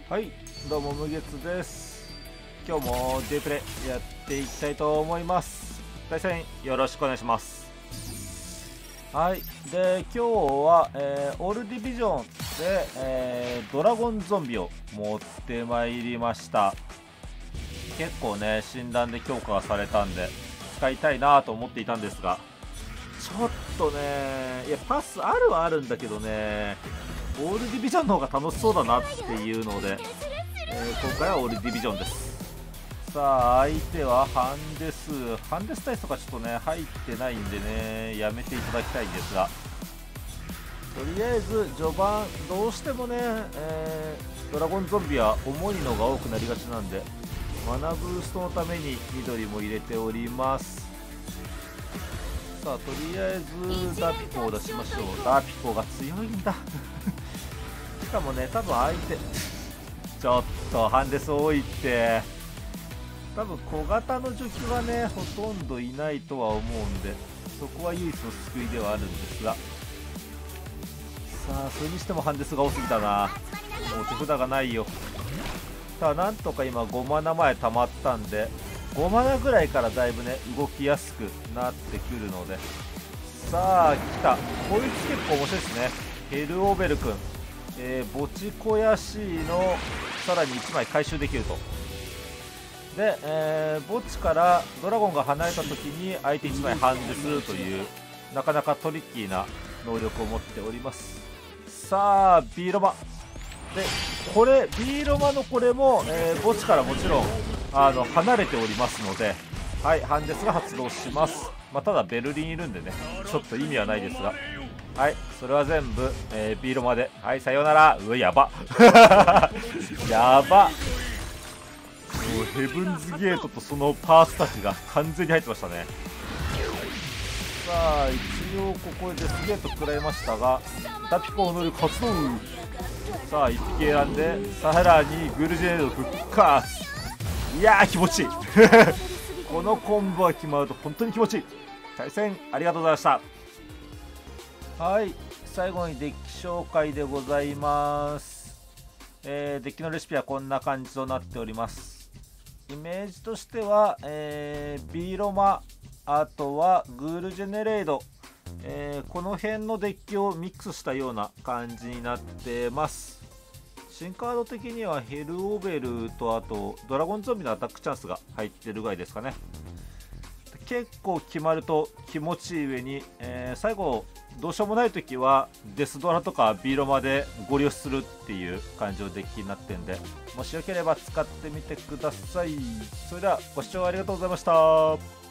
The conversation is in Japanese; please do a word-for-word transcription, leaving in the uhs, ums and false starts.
はい、どうも無月です。今日も J プレイやっていきたいと思います。対戦よろしくお願いします。はい、で今日は、えー、オールディビジョンで、えー、ドラゴンゾンビを持ってまいりました。結構ね診断で強化がされたんで使いたいなと思っていたんですが、ちょっとね、いやパスあるはあるんだけどね、オールディビジョンの方が楽しそうだなっていうので、えー、今回はオールディビジョンです。さあ相手はハンデスハンデスタイスとかちょっとね入ってないんでね、やめていただきたいんですが、とりあえず序盤どうしてもね、えー、ドラゴンゾンビは重いのが多くなりがちなんで、マナブーストのために緑も入れております。さあとりあえずダピコを出しましょう。ダピコが強いんだしかもね多分相手ちょっとハンデス多いって、多分小型の助手はねほとんどいないとは思うんで、そこは唯一の救いではあるんですが、さあそれにしてもハンデスが多すぎたな。もう手札がないよ。ただなんとか今ごマナ前溜まったんで、ごマナぐらいからだいぶね動きやすくなってくるので、さあ来た、こいつ結構面白いですね。ヘルオベル君、えー、ボチコヤシのさらにいちまい回収できると。で、えー、墓地からドラゴンが離れた時に相手いちまいハンデスというなかなかトリッキーな能力を持っております。さあ B ロマで、これ B ロマのこれも、えー、墓地からもちろんあの離れておりますので、はい、ハンデスが発動します。まあ、ただベルリンいるんでねちょっと意味はないですが、はい、それは全部、えー、ビーロまで。はい、さようなら。うわ、やばやば、もうヘブンズゲートとそのパースタッフが完全に入ってましたね。さあ一応ここでデスゲート食らいましたが、ダピコの能力発動。さあいっぴき選んでさらにグルジェネード復活。いやー気持ちいいこのコンボが決まると本当に気持ちいい。対戦ありがとうございました。はい、最後にデッキ紹介でございます。えー、デッキのレシピはこんな感じとなっております。イメージとしては、えー、ビーロマ、あとはグールジェネレード、えー、この辺のデッキをミックスしたような感じになってます。新カード的にはヘルオベルとあとドラゴンゾンビのアタックチャンスが入ってるぐらいですかね。結構決まると気持ちいい上に、えー、最後どうしようもない時はデスドラとかビーロマでゴリ押しするっていう感じのデッキになってるんで、もしよければ使ってみてください。それではご視聴ありがとうございました。